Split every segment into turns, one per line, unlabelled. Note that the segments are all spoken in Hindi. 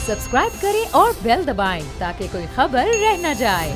सब्सक्राइब करें और बेल दबाएं ताकि कोई खबर रह न जाए।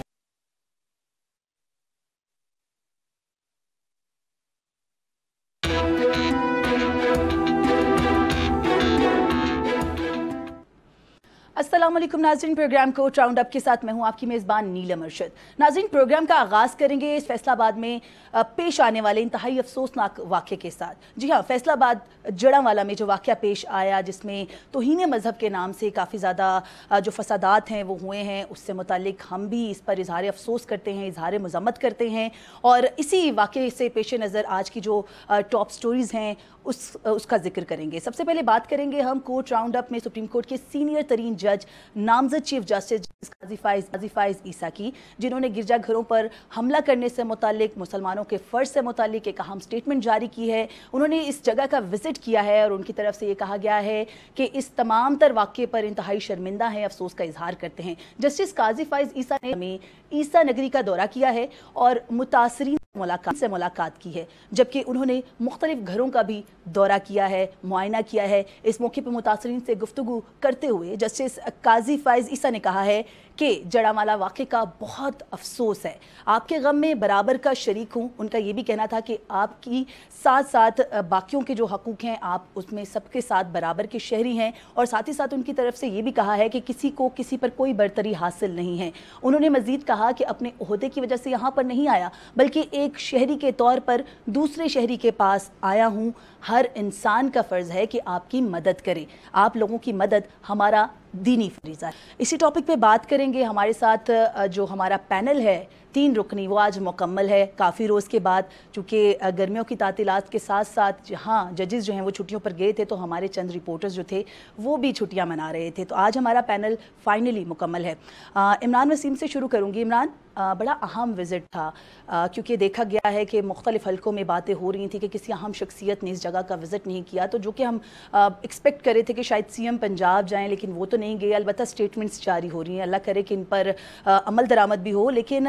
अस्सलाम वालेकुम नाज़रीन, प्रोग्राम को राउंड अप के साथ मैं हूं आपकी मेज़बान नीलम अरशद। नाज़रीन, प्रोग्राम का आगाज़ करेंगे इस फैसलाबाद में पेश आने वाले इंतहाई अफसोसनाक वाक़े के साथ। जी हाँ, फैसलाबाद जड़ांवाला में जो वाक़या पेश आया जिसमें तौहीन मज़हब के नाम से काफ़ी ज़्यादा जो फसादात हैं वो हुए हैं, उससे मुतालिक हम भी इस पर इज़हार अफसोस करते हैं, इज़हार मज़म्मत करते हैं। और इसी वाक़े से पेश नज़र आज की जो टॉप स्टोरीज़ हैं उसका जिक्र करेंगे। सबसे पहले बात करेंगे हम कोर्ट राउंड अप में सुप्रीम कोर्ट के सीनियर तरीन जज नामजद चीफ जस्टिस काजी फाइज ईसा की, जिन्होंने गिरजाघरों पर हमला करने से मुतालिक, मुसलमानों के फ़र्ज से मुतालिक एक अहम स्टेटमेंट जारी की है। उन्होंने इस जगह का विजिट किया है और उनकी तरफ से ये कहा गया है कि इस तमाम तर वाक़े पर इंतहाई शर्मिंदा हैं, अफसोस का इजहार करते हैं। जस्टिस काजी फाइज ईसा ने ईसा नगरी का दौरा किया है और मुतासरीन से मुलाकात की है, जबकि उन्होंने मुख्तलिफ घरों का भी दौरा किया है, मुआयना किया है। इस मौके पर मुतासरीन से गुफ्तगू करते हुए जस्टिस काजी फाइज ईसा ने कहा है कि जड़ांवाला वाक़े का बहुत अफसोस है, आपके गम में बराबर का शरीक हूँ। उनका ये भी कहना था कि आपकी साथ साथ बाकियों के जो हकूक़ हैं आप उसमें सबके साथ बराबर के शहरी हैं। और साथ ही साथ उनकी तरफ से ये भी कहा है कि किसी को किसी पर कोई बरतरी हासिल नहीं है। उन्होंने मज़ीद कहा कि अपने ओहदे की वजह से यहाँ पर नहीं आया, बल्कि एक शहरी के तौर पर दूसरे शहरी के पास आया हूँ। हर इंसान का फ़र्ज़ है कि आपकी मदद करे, आप लोगों की मदद हमारा दीनी फरीज़ा है। इसी टॉपिक पे बात करेंगे। हमारे साथ जो हमारा पैनल है 3 रुकनी, वो आज मुकम्मल है काफ़ी रोज़ के बाद, चूँकि गर्मियों की तातीलात के साथ साथ जहाँ जजेस जो हैं वो छुट्टियों पर गए थे, तो हमारे चंद रिपोर्टर्स जो थे वो भी छुट्टियाँ मना रहे थे। तो आज हमारा पैनल फाइनली मुकम्मल है। इमरान वसीम से शुरू करूँगी। इमरान, बड़ा अहम विज़िट था, क्योंकि देखा गया है कि मुख्तलिफ हलकों में बातें हो रही थी कि किसी अहम शख्सियत ने इस जगह का विज़िट नहीं किया, तो जो कि हम एक्सपेक्ट करे थे कि शायद CM पंजाब जाएँ, लेकिन वो तो नहीं गए। अलबत्ता स्टेटमेंट्स जारी हो रही हैं, अल्लाह करे कि इन पर अमल दरामद भी हो। लेकिन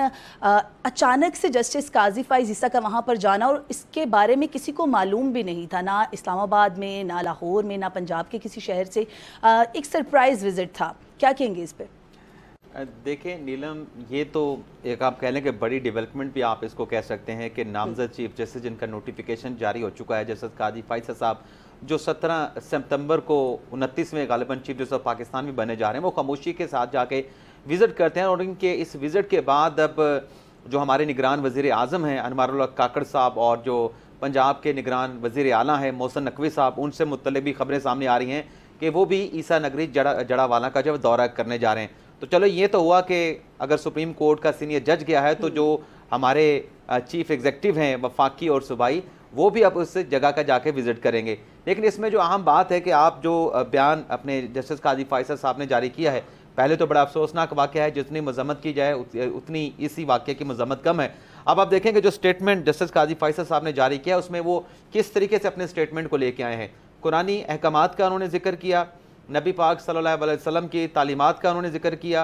अचानक से जस्टिस काजी फाइज ईसा का वहाँ पर जाना, और इसके बारे में किसी को मालूम भी नहीं था, ना इस्लामाबाद में, ना लाहौर में, ना पंजाब के किसी शहर से। एक सरप्राइज़ विज़िट था, क्या कहेंगे इस पर?
देखिए नीलम, ये तो एक आप कह लें कि बड़ी डेवलपमेंट भी आप इसको कह सकते हैं कि नामजद चीफ जस्टिस जिनका नोटिफिकेशन जारी हो चुका है, जस्टिस काजी फाइज साहब जो 17 सितंबर को 29वें गालिबन चीफ जस्टिस ऑफ पाकिस्तान में बने जा रहे हैं, वो खामोशी के साथ जाके विज़िट करते हैं। और इनके इस विज़िट के बाद अब जो हमारे निगरान वज़ीर आज़म हैं अनवारुल्लाह काकड़ साहब, और जो पंजाब के निगरान वज़ीर आला हैं मोहसिन नकवी साहब, उनसे मुतल्लिक़ भी खबरें सामने आ रही हैं कि वो भी ईसा नगरी जड़ांवाला का जब दौरा करने जा रहे हैं। तो चलो ये तो हुआ कि अगर सुप्रीम कोर्ट का सीनियर जज गया है, तो जो हमारे चीफ एग्जीक्यूटिव हैं वफाकी और सूबाई, वो भी अब उस जगह का जाके विजिट करेंगे। लेकिन इसमें जो अहम बात है कि आप जो बयान अपने जस्टिस काजी फाइज साहब ने जारी किया है, पहले तो बड़ा अफसोसनाक वाक़या है, जितनी मजम्मत की जाए उतनी इसी वाक़े की मजम्मत कम है। अब आप देखेंगे जो स्टेटमेंट जस्टिस काजी फाइज साहब ने जारी किया, उसमें वो किस तरीके से अपने स्टेटमेंट को लेके आए हैं। कुरानी अहकामात का उन्होंने जिक्र किया, नबी पाक सल्लल्लाहु अलैहि वसल्लम की तालीमात का उन्होंने जिक्र किया,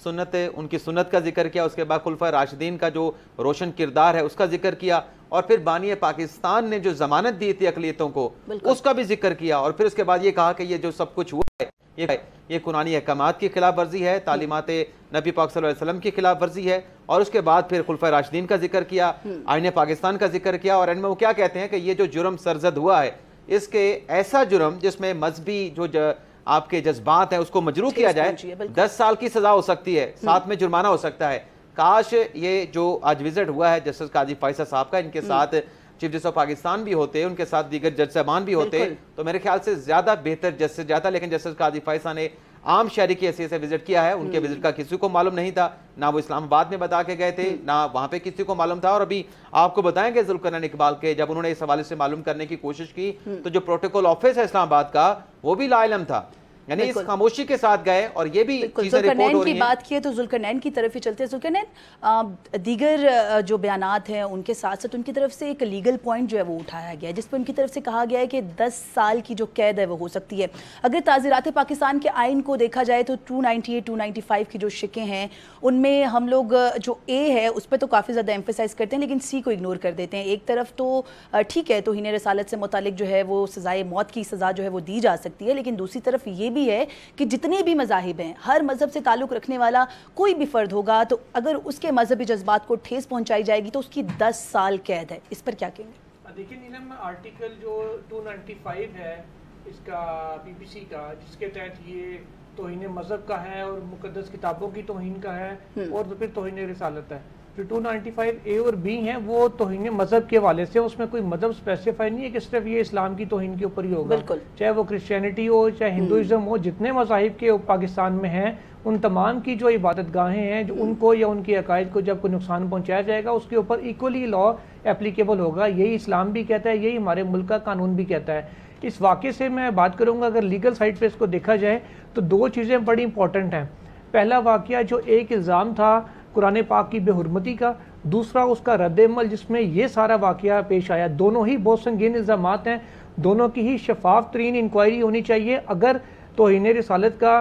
उनकी सुन्नत का जिक्र किया, उसके बाद खुलफा राशिदीन का जो रोशन किरदार है उसका जिक्र किया, और फिर बानी पाकिस्तान ने जो जमानत दी थी अक़लियतों को उसका भी जिक्र किया। और फिर उसके बाद ये कहा कि ये जो सब कुछ हुआ है ये कुरानी अहकामात की खिलाफ वर्जी है, तालीमात नबी पाक सल्लल्लाहु अलैहि वसल्लम की खिलाफ वर्जी है। और उसके बाद फिर खुलफा राशिदीन का जिक्र किया, आईने पाकिस्तान का जिक्र किया, और एंड में वो क्या कहते हैं कि ये जो जुर्म सरजद हुआ है, इसके ऐसा जुर्म जिसमें मजहबी जो आपके जज्बात हैं उसको मजरूह किया जाए, 10 साल की सजा हो सकती है, साथ में जुर्माना हो सकता है। काश ये जो आज विजिट हुआ है जस्टिस काजी फाइज साहब का, इनके साथ चीफ जस्टिस ऑफ पाकिस्तान भी होते, उनके साथ दीगर जज साहबान भी होते, तो मेरे ख्याल से ज्यादा बेहतर जस्टिस जाता। लेकिन जस्टिस काजी फाइज साहब ने आम शहरी की हैसियत से विजिट किया है, उनके विजिट का किसी को मालूम नहीं था, ना वो इस्लामाबाद में बता के गए थे, ना वहां पे किसी को मालूम था। और अभी आपको बताएंगे जुल्करनैन इकबाल के जब उन्होंने इस हवाले से मालूम करने की कोशिश की, तो जो प्रोटोकॉल ऑफिस है इस्लामाबाद का वो भी लाइलम था, यानी इस खामोशी के साथ गए। और ये भी
जुल्करनैन की बात की है तो जुल्करनैन की तरफ ही चलते हैं। जुल्करनैन, दीगर जो बयानात हैं उनके साथ साथ उनकी तरफ से एक लीगल पॉइंट जो है वो उठाया गया है, जिस पर उनकी तरफ से कहा गया है कि 10 साल की जो कैद है वो हो सकती है। अगर ताज़ीरात पाकिस्तान के आइन को देखा जाए तो 298, 295 की जो शिकें हैं उनमें हम लोग जो ए है उस पर तो काफ़ी ज़्यादा एम्फेसाइज करते हैं, लेकिन सी को इग्नोर कर देते हैं। एक तरफ तो ठीक है, तौहीन रसालत से मुतालिक जो है वो सज़ाए मौत की सज़ा जो है वो दी जा सकती है, लेकिन दूसरी तरफ ये भी है कि जितने भी मज़ाहिब हैं, हर मज़हब से ताल्लुक़ रखने वाला कोई भी फ़र्द होगा तो अगर उसके मजहबी जज्बात को ठेस पहुंचाई जाएगी तो उसकी 10 साल कैद है। इस पर क्या कहेंगे?
देखिए नीलम, आर्टिकल जो 295 है इसका पीपीसी का, जिसके तहत ये तौहीन मज़हब का है और मुक़द्दस किताबों की तौहीन का है और तो फिर तौहीन रिसालत है। जो 295 ए और बी हैं वो तौहीन मज़हब के हवाले से, उसमें कोई मज़हब स्पेसिफाई नहीं है कि सिर्फ ये इस्लाम की तौहीन के ऊपर ही होगा, चाहे वो क्रिश्चियनिटी हो चाहे हिंदुइज्म हो। जितने मज़ाहिब के पाकिस्तान में हैं उन तमाम की जो इबादत गाहें हैं, जो उनको या उनके अकायद को जब कोई नुकसान पहुंचाया जाएगा उसके ऊपर इक्वली लॉ एप्लीकेबल होगा। यही इस्लाम भी कहता है, यही हमारे मुल्क का कानून भी कहता है। इस वाक़े से मैं बात करूंगा, अगर लीगल साइड पे इसको देखा जाए तो दो चीज़ें बड़ी इंपॉर्टेंट हैं। पहला वाक़या जो एक इल्ज़ाम था कुरान पाक की बेहुरमती का, दूसरा उसका रद्द-ए-अमल जिसमें ये सारा वाक़या पेश आया। दोनों ही बहुत संगीन इल्ज़ामात हैं, दोनों की ही शफाफ तरीन इंक्वायरी होनी चाहिए। अगर तौहीन रिसालत का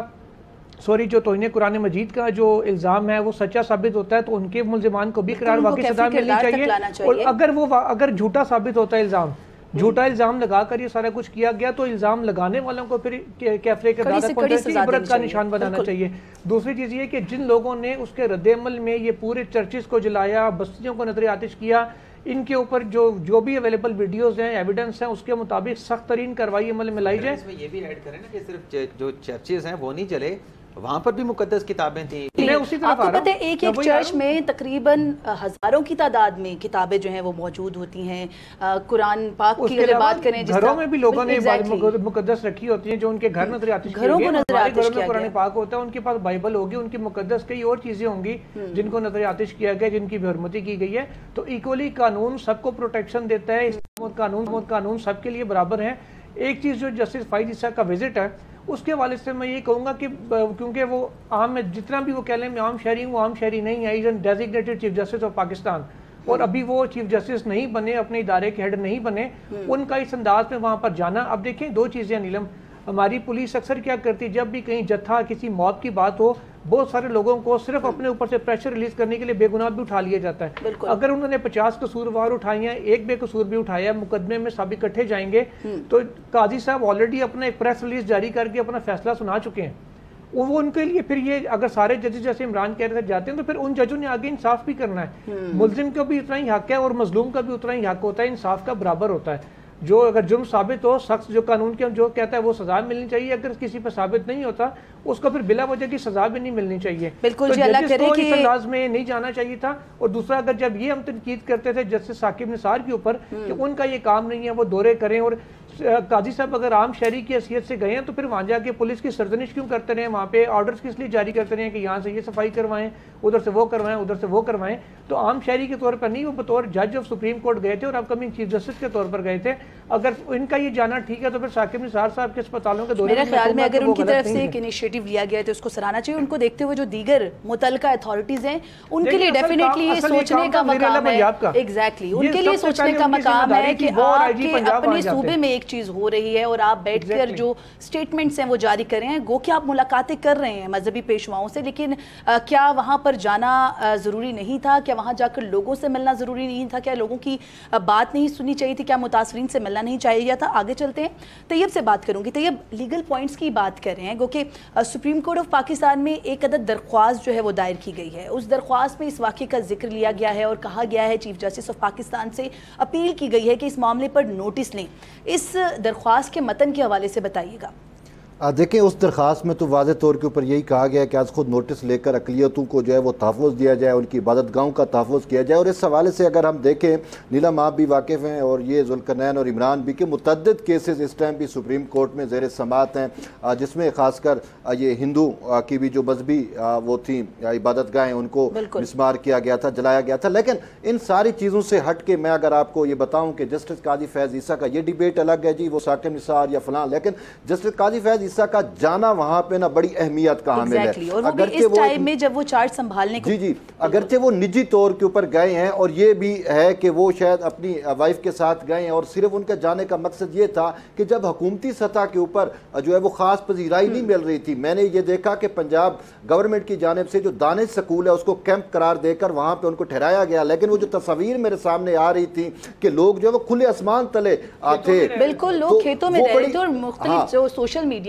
जो तौहीन कुरान मजीद का जो इल्ज़ाम है वो सच्चा साबित होता है तो उनके मुल्ज़िमान को भी करार वाक़ई सज़ा मिलनी चाहिए। और अगर झूठा साबित होता है इल्ज़ाम, झूठा इल्ज़ाम लगाकर ये सारा कुछ किया गया तो इल्ज़ाम लगाने वालों को फिर कैफरे के इबरत का निशान बनाना चाहिए। दूसरी चीज़ ये कि जिन लोगों ने उसके रद्द-ए-अमल में ये पूरे चर्चिस को जलाया, बस्तियों को नजर आतिश किया, इनके ऊपर जो भी अवेलेबल वीडियोस हैं, एविडेंस हैं, उसके मुताबिक सख्त तरीन कार्रवाई अमल में लाई जाए।
इसमें ये भी ऐड करें ना कि सिर्फ जो चर्चेज हैं वो नहीं चले, वहाँ पर भी मुकद्दस किताबें थी।
मैं उसी तरफ आपको पता है एक चर्च में तकरीबन हजारों की तादाद में किताबें जो हैं वो मौजूद होती हैं। कुरान पाक की अगर बात करें,
घरों में भी लोगों ने मुकद्दस रखी होती है, जो उनके घर नजर आती है, घरों में कुरान पाक होता है, उनके पास बाइबल होगी, उनकी मुकद्दस कई और चीजें होंगी जिनको नजर आतिश किया गया, जिनकी बेहुरमती की गई है। तो इक्वली कानून सबको प्रोटेक्शन देता है, कानून सबके लिए बराबर है। एक चीज जो जस्टिस फाइज ईसा का विजिट है उसके हवाले से मैं ये कहूँगा कि क्योंकि वो आम जितना भी वो कह लें मैं आम शहरी हूँ, आम शहरी नहीं है, is an designated chief justice of Pakistan और अभी वो चीफ जस्टिस नहीं बने, अपने इदारे के हेड नहीं बने, उनका इस अंदाज में वहाँ पर जाना। अब देखें दो चीज़ें नीलम, हमारी पुलिस अक्सर क्या करती है, जब भी कहीं जत्था किसी मौत की बात हो, बहुत सारे लोगों को सिर्फ अपने ऊपर से प्रेशर रिलीज करने के लिए बेगुनाह भी उठा लिया जाता है। अगर उन्होंने 50 कसूरवार उठाए हैं, एक बेकसूर भी उठाया है, मुकदमे में सब इकट्ठे जाएंगे तो काजी साहब ऑलरेडी अपना एक प्रेस रिलीज जारी करके अपना फैसला सुना चुके हैं। वो उनके लिए फिर ये अगर सारे जजेस जैसे इमरान कह रहे थे जाते हैं तो फिर उन जजों ने आगे इंसाफ भी करना है। मुल्जिम का भी उतना ही हक है और मजलूम का भी उतना ही हक होता है, इंसाफ का बराबर होता है। जो अगर जुर्म साबित हो, सख्त जो कानून के जो कहता है वो सजा मिलनी चाहिए, अगर किसी पर साबित नहीं होता उसको फिर बिला वजह की सजा भी नहीं मिलनी चाहिए।
बिल्कुल
तो
जी, अल्लाह करे कि
इस अंदाज में नहीं जाना चाहिए था। और दूसरा, अगर जब ये हम तनकीद करते थे जस्टिस साकिब निसार के ऊपर कि उनका ये काम नहीं है वो दौरे करें, और काजी साहब अगर आम शहरी की हैसियत से गए हैं तो फिर वहाँ जाके पुलिस की सरजनिश क्यों करते रहे, वहाँ पे ऑर्डर्स किस लिए जारी करते रहे कि यहाँ से ये सफाई करवाएं, उधर से वो करवाएं, उधर से वो करवाएं। तो आम शहरी के तौर पर नहीं, वो बतौर जज ऑफ सुप्रीम कोर्ट गए थे और अपकमिंग चीफ जस्टिस के तौर पर गए थे। अगर इनका ये जाना ठीक है तो फिर साकिब निसार साहब के अस्पतालों के दौरे,
मेरे ख्याल में अगर उनकी तरफ से एक इनिशिएटिव लिया गया है तो उसको सराहना चाहिए। उनको देखते हुए जो दीगर मुतल्लिका अथॉरिटीज हैं उनके लिए डेफिनेटली ये सोचने का मकाम है, एग्जैक्टली उनके लिए सोचने का मकाम है कि आपके अपने सूबे में एक चीज हो रही है और आप बैठकर जो स्टेटमेंट्स हैं वो जारी कर रहे हैं। गो कि आप मुलाकातें कर रहे हैं मजहबी पेशवाओं से, लेकिन क्या वहां पर जाना जरूरी नहीं था? क्या वहां जाकर लोगों से मिलना जरूरी नहीं था? क्या लोगों की बात नहीं सुननी चाहिए थी? क्या मुतासरीन से मिलना नहीं चाहिए था? आगे चलते हैं, तैयब से बात करूंगी। तैयब, लीगल पॉइंट्स की बात कर रहे हैं, गो कि सुप्रीम कोर्ट ऑफ पाकिस्तान में एक अदद दरख्वास्त जो है वो दायर की गई है। उस दरख्वास्त में इस वाक़े का जिक्र लिया गया है और कहा गया है, चीफ जस्टिस ऑफ पाकिस्तान से अपील की गई है कि इस मामले पर नोटिस लें। इस दरख्वास्त के मतन के हवाले से बताइएगा।
देखें, उस दरख्वास्त में तो वाज़े तौर के ऊपर यही कहा गया है कि आज खुद नोटिस लेकर अक़लियतों को जो है वो तहफ़्फ़ुज़ दिया जाए, उनकी इबादतगाहों का तहफ़्फ़ुज़ किया जाए। और इस हवाले से अगर हम देखें, नीलम आप भी वाकिफ़ हैं और ये ज़ुल्करनैन और इमरान भी के मुतअद्दिद केसेस इस टाइम भी सुप्रीम कोर्ट में ज़ेर समाअत हैं, जिसमें ख़ासकर ये हिंदू की भी जो मजहबी वो थी इबादतगाहें उनको मिसमार किया गया था, जलाया गया था। लेकिन इन सारी चीज़ों से हट के मैं अगर आपको ये बताऊँ कि जस्टिस काजी फैज़ ईसा का ये डिबेट अलग है जी, वो साकिब निसार या फलां, लेकिन जस्टिस काजी फैज़ ईसा का जाना वहां पे ना बड़ी अहमियत का हामिल है।
और वो भी इस टाइम में जब वो चार्ज संभालने को,
जी अगरचे वो निजी तौर के ऊपर गए हैं और ये भी है कि वो शायद अपनी वाइफ के साथ गए हैं और सिर्फ उनके जाने का मकसद ये था कि जब हुकूमती सतह के ऊपर जो है वो खास पजीराई नहीं मिल रही थी, मैंने ये देखा कि पंजाब गवर्नमेंट की जानिब से जो दानिश स्कूल है उसको कैंप करार देकर वहां पर उनको ठहराया गया। लेकिन वो जो तस्वीर मेरे सामने आ रही थी कि लोग जो है वो खुले आसमान तले थे,
बिल्कुल लोग खेतों में रह रहे थे और मुख्तलिफ जो सोशल मीडिया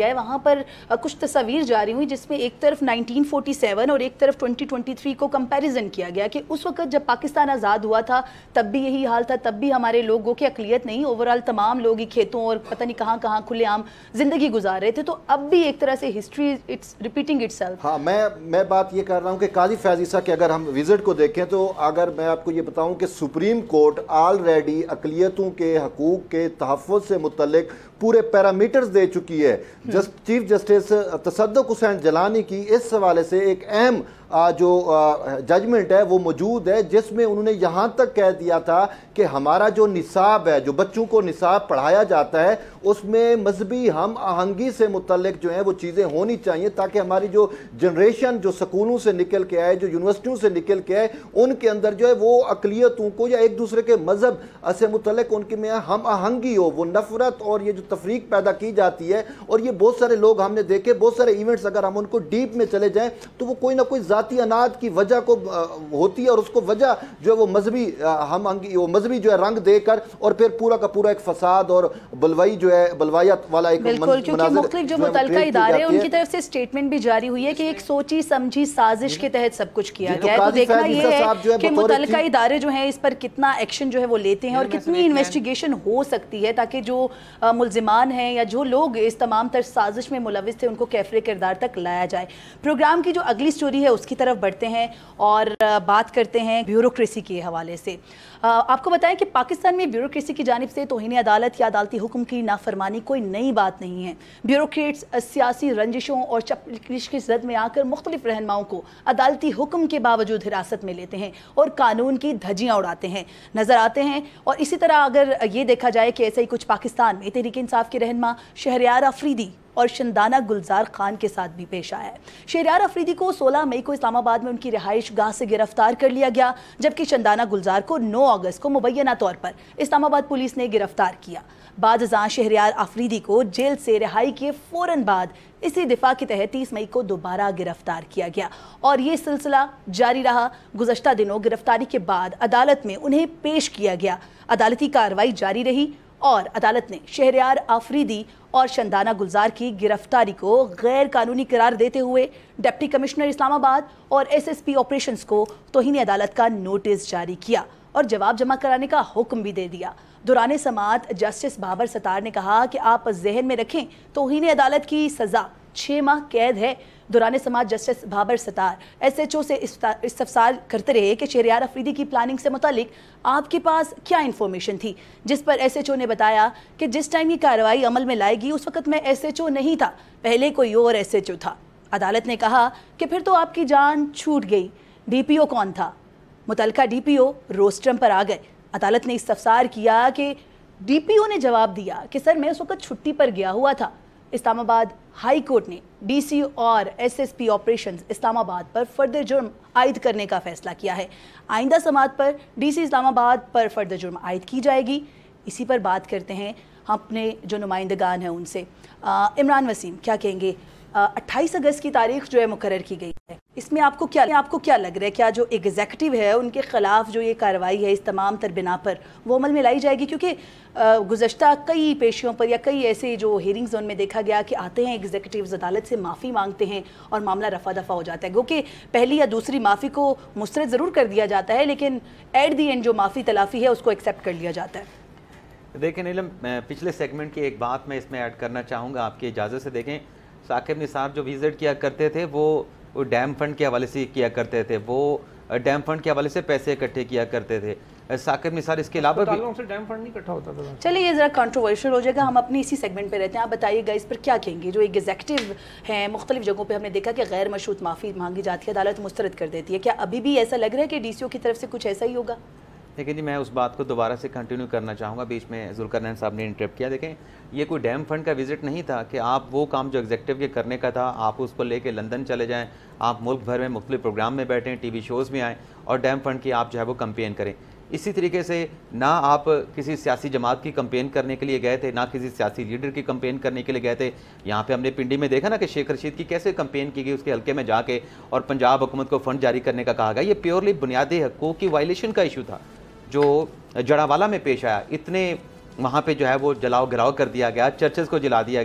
गया है वहाँ पर कुछ तस्वीर जारी हुई जिसमें एक तरफ 1947 और एक तरफ 2023 को कंपैरिजन किया गया कि उस वक्त जब पाकिस्तान आज़ाद हुआ था तब भी यही हाल था, तब भी हमारे लोगों की अकलियत नहीं, ओवरऑल तमाम लोग ही खेतों और पता नहीं कहाँ कहाँ खुलेआम ज़िंदगी गुजार रहे थे। तो अब भी एक तरह से हिस्ट्री इट्स रिपीटिंग इटसेल्फ।
हाँ, मैं बात ये कर रहा हूँ कि काजी फैज़ ईसा के अगर हम विजिट को देखें तो अगर मैं आपको ये बताऊँ कि सुप्रीम कोर्ट ऑलरेडी अकलियतों के हकूक़ के तहफ़्फ़ुज़ से मुतल्लिक पूरे पैरामीटर्स दे चुकी है। चीफ जस्टिस तसद्दुक़ हुसैन जलानी की इस हवाले से एक अहम जो जजमेंट है वो मौजूद है, जिसमें उन्होंने यहाँ तक कह दिया था कि हमारा जो निसाब है, जो बच्चों को निसाब पढ़ाया जाता है, उसमें मजहबी हम आहंगी से मुतल्लिक जो है वो चीज़ें होनी चाहिए, ताकि हमारी जो जनरेशन जो स्कूलों से निकल के आए, जो यूनिवर्सिटियों से निकल के आए, उनके अंदर जो है वो अकलियतों को या एक दूसरे के मजहब से मुतल्लिक उनके में हम आहंगी हो, वो नफरत और ये जो तफरीक पैदा की जाती है। और ये बहुत सारे लोग हमने देखे, बहुत सारे इवेंट्स अगर हम उनको डीप में चले जाएं तो वो कोई ना कोई जाती अनाद की वजह को होती है, और उसको वजह जो है वो मजहबी हम वो मजहबी जो है रंग देकर और फिर पूरा का पूरा एक फसाद और बलवाई जो है बलवायत वाला एक
बिल्कुल, क्योंकि मुख्तलिफ जो मुतलका इदारे हैं उनकी तरफ से स्टेटमेंट भी जारी हुई है कि एक सोची समझी साजिश के तहत सब कुछ किया गया है। तो देखना ये है कि मुतलका इदारे जो हैं इस पर कितना एक्शन जो है वो लेते हैं और कितनी इन्वेस्टिगेशन हो सकती है, ताकि जो मुल्जिमान हैं या जो लोग इस तमाम तर साजिश में मुलविस थे उनको कैफरे किरदार तक लाया जाए। प्रोग्राम की जो अगली स्टोरी है उसकी तरफ बढ़ते हैं और बात करते हैं ब्यूरोक्रेसी के हवाले से। आपको बताएं कि पाकिस्तान में ब्यूरोक्रेसी की जानिब से तौहीन अदालत या अदालती हुक्म की नाफरमानी कोई नई बात नहीं है। ब्यूरोक्रेट्स सियासी रंजिशों और चपलिश की जद में आकर मुख्तलिफ रहनुमाओं को अदालती हुक्म के बावजूद हिरासत में लेते हैं और कानून की धज्जियाँ उड़ाते हैं नजर आते हैं। और इसी तरह अगर ये देखा जाए कि ऐसा ही कुछ पाकिस्तान में तहरीक इंसाफ के रहनुमा शहरयार अफरीदी और शंदाना गुलजार खान के साथ भी पेश आया है। शहरयार अफरीदी को 16 मई को इस्लामाबाद में उनकी रिहाइश गाह से गिरफ्तार कर लिया गया, जबकि शंदाना गुलजार को 9 अगस्त को मुबैना तौर पर इस्लामाबाद पुलिस ने गिरफ्तार किया। बाद अज़ां शहरयार अफरीदी को जेल से रिहाई के फ़ौरन बाद इसी दिफा के तहत 30 मई को दोबारा गिरफ्तार किया गया और ये सिलसिला जारी रहा। गुज़श्ता दिनों गिरफ्तारी के बाद अदालत में उन्हें पेश किया गया। अदालती कार्रवाई जारी रही और अदालत ने शहरयार अफरीदी और शंदाना गुलजार की गिरफ्तारी को गैर कानूनी करार देते हुए डिप्टी कमिश्नर इस्लामाबाद और एसएसपी ऑपरेशंस को तौहीन अदालत का नोटिस जारी किया और जवाब जमा कराने का हुक्म भी दे दिया। दौरान समाअत जस्टिस बाबर सतार ने कहा कि आप जहन में रखें तौहीन अदालत की सज़ा 6 माह कैद है। दौरान समाअत जस्टिस बाबर सतार एसएचओ से इस्तफसार करते रहे कि शहरयार अफरीदी की प्लानिंग से मुतालिक आपके पास क्या इन्फॉर्मेशन थी, जिस पर एसएचओ ने बताया कि जिस टाइम ये कार्रवाई अमल में लाएगी उस वक्त मैं एसएचओ नहीं था, पहले कोई और एसएचओ था। अदालत ने कहा कि फिर तो आपकी जान छूट गई, डीपीओ कौन था? मुतलका डीपीओ रोस्ट्रम पर आ गए। अदालत ने इस्तफसार किया कि डीपीओ ने जवाब दिया कि सर मैं उस वक्त छुट्टी पर गया हुआ था। इस्लामाबाद हाई कोर्ट ने डीसी और एसएसपी ऑपरेशंस इस्लामाबाद पर फर्दर जुर्म आयद करने का फैसला किया है। आइंदा समाअत पर डीसी इस्लामाबाद पर फर्दर जुर्म आयद की जाएगी। इसी पर बात करते हैं अपने जो नुमाइंदगान हैं उनसे। इमरान वसीम, क्या कहेंगे? 28 अगस्त की तारीख जो है मुकर्रर की गई है, इसमें आपको क्या लग रहा है? क्या जो एग्जीक्यूटिव है उनके खिलाफ जो ये कार्रवाई है इस तमाम तर बिना पर वो अमल में लाई जाएगी? क्योंकि गुज़श्ता कई पेशियों पर या कई ऐसे जो हियरिंग जोन में देखा गया कि आते हैं एग्जीक्यूटिव्स, अदालत से माफ़ी मांगते हैं और मामला रफा दफा हो जाता है। गो कि पहली या दूसरी माफ़ी को मुस्तरद ज़रूर कर दिया जाता है, लेकिन एट दी एंड जो माफ़ी तलाफ़ी है उसको एक्सेप्ट कर लिया जाता है।
देखें नीलम, पिछले सेगमेंट की एक बात मैं इसमें ऐड करना चाहूँगा आपकी इजाज़त से। देखें, साकिब निसार जो विजिट किया करते थे वो डैम फंड के हवाले से किया करते थे, वो डैम फंड के हवाले से पैसे इकट्ठे किया करते थे। साकिब निसार इसके अलावा भी
से डैम फंड नहीं इकट्ठा होता था।
चलिए ये ज़रा कंट्रोवर्शियल हो जाएगा, हम अपनी इसी सेगमेंट पे रहते हैं। आप बताइएगा इस पर क्या कहेंगे? जो एग्जीक्यूटिव हैं मुख्तलिफ जगहों पे हमने देखा कि गैर मशरूत माफ़ी मांगी जाती है, अदालत मुस्तरद कर देती है। क्या अभी भी ऐसा लग रहा है कि डीसीओ की तरफ से कुछ ऐसा ही होगा?
लेकिन जी मैं उस बात को दोबारा से कंटिन्यू करना चाहूँगा, बीच में जुल्करनैन साहब ने इंटरप्ट किया। देखें, ये कोई डैम फंड का विजिट नहीं था कि आप वो काम जो एग्जीक्यूटिव के करने का था आप उसको लेके लंदन चले जाएं, आप मुल्क भर में मुख्तलिफ प्रोग्राम में बैठें, टीवी शोज़ में आएँ और डैम फंड की आप जो है वो कंपेन करें। इसी तरीके से ना आप किसी सियासी जमात की कंपेन करने के लिए गए थे, ना किसी सियासी लीडर की कंपेन करने के लिए गए थे। यहाँ पे हमने पिंडी में देखा ना कि शेख रशीद की कैसे कंपेन की गई, उसके हल्के में जाके और पंजाब हुकूमत को फ़ंड जारी करने का कहा गया। ये प्योरली बुनियादी हकूक़ की वायलेशन का इशू था जो जड़ावाला में पेश आया। इतने वहाँ पे जो है वो जलाओ गिराव कर दिया गया, चर्चेस को जला दिया गया,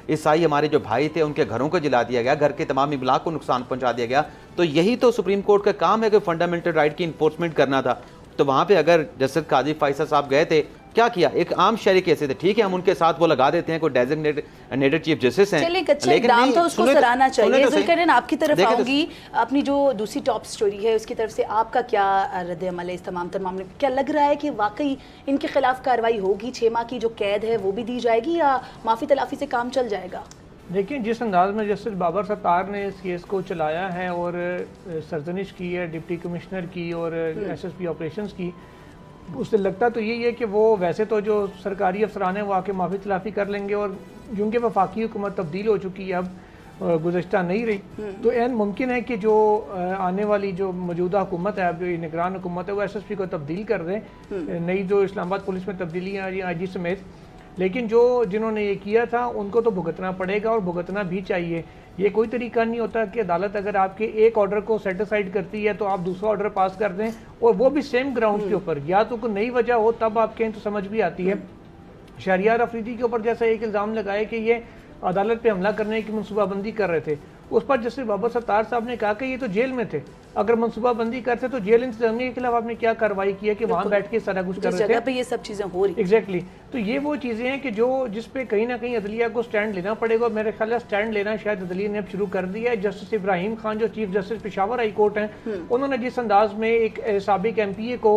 ईसाई हमारे जो भाई थे उनके घरों को जला दिया गया, घर के तमाम इमलाक को नुकसान पहुंचा दिया गया। तो यही तो सुप्रीम कोर्ट का काम है कि फंडामेंटल राइट की इन्फोर्समेंट करना था। तो वहाँ पे अगर जस्टिस काजी फैसल साहब गए थे, क्या किया, एक आम शहरी कैसे थे, ठीक है हम उनके साथ वो लगा देते हैं कोई डेजिग्नेटेड चीफ जस्टिस हैं,
लेकिन दाम तो उसको सराहना चाहिए। जुल्करनैन आपकी तरफ आऊंगी, अपनी जो दूसरी टॉप स्टोरी है उसकी तरफ से आपका क्या रद्द अमल है इस तमाम मामले में? क्या लग रहा है कि वाकई इनके खिलाफ कार्रवाई होगी, 6 माह की जो कैद है वो भी दी जाएगी या माफ़ी तलाफी से काम चल जाएगा?
देखिए, जिस अंदाज में जस्टिस बाबर सत्तार ने इस केस को चलाया है और सरजनिश की है डिप्टी कमिश्नर की और SSP ऑपरेशंस की, उससे लगता तो यही है कि वो वैसे तो जो सरकारी अफसरान हैं वो आके माफ़ी तलाफ़ी कर लेंगे, और क्योंकि वफाकी हुकूमत तब्दील हो चुकी है, अब गुज़श्ता नहीं रही, तो एन मुमकिन है कि जो आने वाली जो मौजूदा हुकूमत है, अब जो निगरान हुकूमत है, वो SSP को तब्दील कर दें, नई जो इस्लामाबाद पुलिस में तब्दीली आ रही है IG समेत। लेकिन जो जिन्होंने ये किया था उनको तो भुगतना पड़ेगा और भुगतना भी चाहिए। ये कोई तरीका नहीं होता कि अदालत अगर आपके एक ऑर्डर को सेटिसाइड करती है तो आप दूसरा ऑर्डर पास कर दें, और वो भी सेम ग्राउंड के ऊपर, या तो कोई नई वजह हो तब आप कहें तो समझ भी आती है। शहरियार अफरीदी के ऊपर जैसा एक इल्ज़ाम लगाया कि ये अदालत पे हमला करने की मनसूबाबंदी कर रहे थे, उस पर जस्टिस बाबर सत्तार साहब ने कहा कि ये तो जेल में थे, अगर मनसूबाबंदी करते तो जेल इंतजामिया के खिलाफ आपने क्या कार्रवाई की है कि वहाँ बैठ के सारा कुछ कर रहे थे,
ये सब चीज़ें हो रही।
एग्जैक्टली। तो ये वो चीज़ें हैं कि जो जिस पे कहीं ना कहीं अदलिया को स्टैंड लेना पड़ेगा, और मेरे ख्याल स्टैंड लेना शायद अदलिया ने अब शुरू कर दिया है। जस्टिस इब्राहिम खान जो chief justice Peshawar high court हैं, उन्होंने जिस अंदाज में एक साबिक MPA को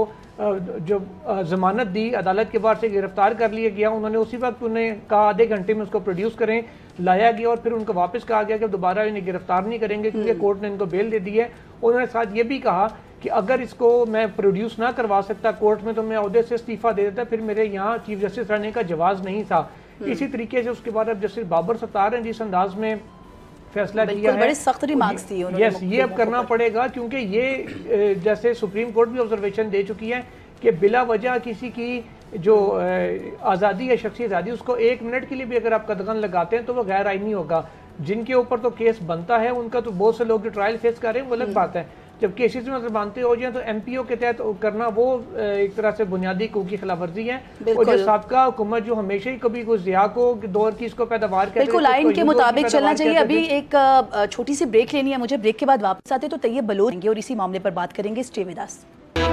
जो जमानत दी, अदालत के बाहर से गिरफ्तार कर लिया गया, उन्होंने उसी वक्त उन्हें कहा आधे घंटे में उसको प्रोड्यूस करें, लाया गया और फिर उनको वापस कहा गया कि दोबारा इन्हें गिरफ्तार नहीं करेंगे क्योंकि कोर्ट ने इनको बेल दे दी है। उन्होंने साथ ये भी कहा कि अगर इसको मैं प्रोड्यूस ना करवा सकता कोर्ट में तो मैं ओहदे से इस्तीफा दे देता, फिर मेरे यहाँ चीफ जस्टिस रहने का जवाब नहीं था। इसी तरीके से उसके बाद अब जस्टिस बाबर सत्तार हैं जिस अंदाज में फैसला किया है, बड़ी
सख्त रिमार्क्स दिए उन्होंने।
यस, ये अब करना पड़ेगा क्योंकि ये जैसे सुप्रीम कोर्ट भी ऑब्जर्वेशन दे चुकी है कि बिला वजह किसी की जो आज़ादी है, शख्सी आज़ादी, उसको 1 मिनट के लिए भी अगर आप कदगन लगाते हैं तो वो गैर आईनी होगा। जिनके ऊपर तो केस बनता है उनका तो बहुत से लोग जो ट्रायल फेस कर रहे हैं वो अलग बात है, जब केसेस में मानते हो जाए तो MPO के तहत करना वो एक तरह से बुनियादी हकूक़ की खिलाफवर्जी है। और जो साबका हुकूमत जो हमेशा ही कभी कुछ ज़िया को दौर की इसको पैदावार करते,
बिल्कुल लाइन के मुताबिक चलना चाहिए। अभी एक छोटी सी ब्रेक लेनी है मुझे, ब्रेक के बाद वापस आते तो तैयब बलोच और इसी मामले पर बात करेंगे। Stay with us.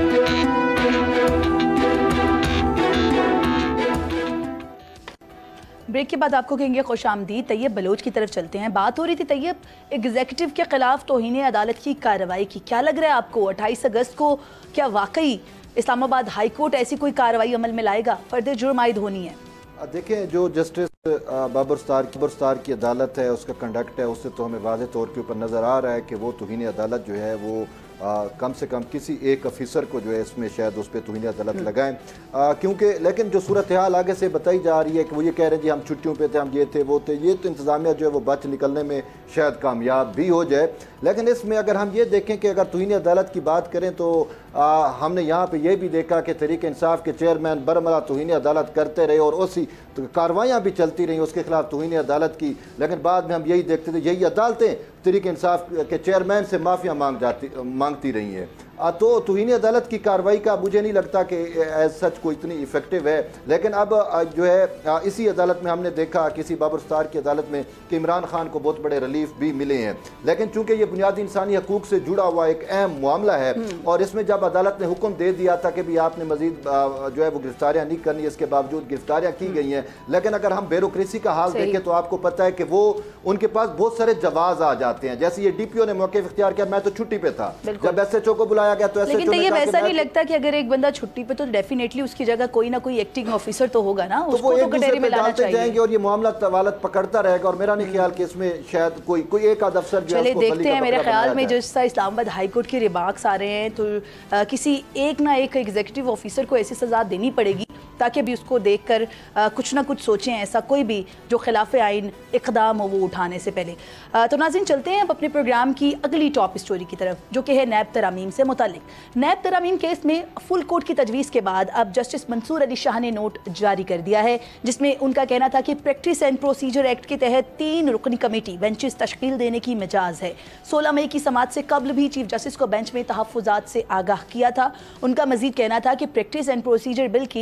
ब्रेक के बाद आपको कहेंगे खुशामदीद। तैयब बलोच की तरफ चलते हैं। बात हो रही थी तैयब एग्जीक्यूटिव के खिलाफ तौहीन अदालत की कार्रवाई की, क्या लग रहा है आपको 28 अगस्त को क्या वाकई इस्लामाबाद हाई कोर्ट ऐसी कोई कार्रवाई अमल में लाएगा? फर्द जुर्म आयद होनी है।
देखें, जो जस्टिस बाबर सत्तार की अदालत है, उसका कंडक्ट है, उससे तो हमें वाज़े तौर के ऊपर नज़र आ रहा है कि वो तौहीन अदालत जो है वो कम से कम किसी एक अफिसर को जो है इसमें शायद उस पर तौहीन अदालत लगाएं, क्योंकि लेकिन जो सूरत हाल आगे से बताई जा रही है कि वो ये कह रहे हैं जी हम छुट्टियों पे थे, हम ये थे वो थे, ये तो इंतज़ामिया जो है वो बच निकलने में शायद कामयाब भी हो जाए। लेकिन इसमें अगर हम ये देखें कि अगर तौहीन अदालत की बात करें तो हमने यहाँ पे ये भी देखा कि तहरीक इंसाफ के चेयरमैन बरमला तौहीन अदालत करते रहे और उसी तो कार्रवाइयाँ भी चलती रहीं उसके खिलाफ तौहीन अदालत की, लेकिन बाद में हम यही देखते थे यही अदालतें तहरीक इंसाफ के चेयरमैन से माफिया मांगती रही हैं। तो तौहीन अदालत की कार्रवाई का मुझे नहीं लगता कि एज सच कोई इतनी इफेक्टिव है। लेकिन अब जो है इसी अदालत में हमने देखा किसी बाबर सत्तार की अदालत में कि इमरान खान को बहुत बड़े रिलीफ भी मिले हैं, लेकिन चूंकि ये बुनियादी इंसानी हकूक से जुड़ा हुआ एक अहम मामला है और इसमें जब अदालत ने हुक्म दे दिया था कि भी आपने मजीद जो है वो गिरफ्तारियाँ नहीं करनी, इसके बावजूद गिरफ्तारियाँ की गई हैं। लेकिन अगर हम ब्यूरोक्रेसी का हाल देखें तो आपको पता है कि वो उनके पास बहुत सारे जवाब आ जाते हैं। जैसे ये DPO ने मौके इख्तियार किया, मैं तो छुट्टी पे था, जब SHO को बुलाया गया तो
लेकिन तो ये वैसा नहीं लगता कि अगर एक बंदा छुट्टी पे तो डेफिनेटली उसकी जगह कोई ना कोई एक्टिंग ऑफिसर तो होगा ना,
तो
उसको तो कटहरे में लाना चाहिए
जाएंगे और ये मामला तवालत पकड़ता रहेगा। और मेरा नहीं ख्याल कि इसमें शायद कोई एक आध अफसर जो
चले देखते हैं। मेरे ख्याल में जिस तरह इस्लामाबाद हाई कोर्ट के रिमार्क्स आ रहे हैं तो किसी एक ना एक एग्जीक्यूटिव ऑफिसर को ऐसी सजा देनी पड़ेगी ताकि अभी उसको देखकर कुछ ना कुछ सोचें, ऐसा कोई भी जो खिलाफ आइन इक़दाम हो वो उठाने से पहले। तो नाज़रीन चलते हैं अब अपने प्रोग्राम की अगली टॉप स्टोरी की तरफ जो कि है नैब तरामीम से मुतालिक। नैब तरामीम केस में फुल कोर्ट की तजवीज़ के बाद अब जस्टिस मंसूर अली शाह ने नोट जारी कर दिया है जिसमें उनका कहना था कि प्रैक्टिस एंड प्रोसीजर एक्ट के तहत 3 रुकनी कमेटी बेंचेस तश्कील देने की मिजाज है। 16 मई की समाअत से कबल भी चीफ जस्टिस को बेंच में तहफ़्फ़ुज़ात से आगाह किया था। उनका मजीद कहना था कि प्रैक्टिस एंड प्रोसीजर बिल की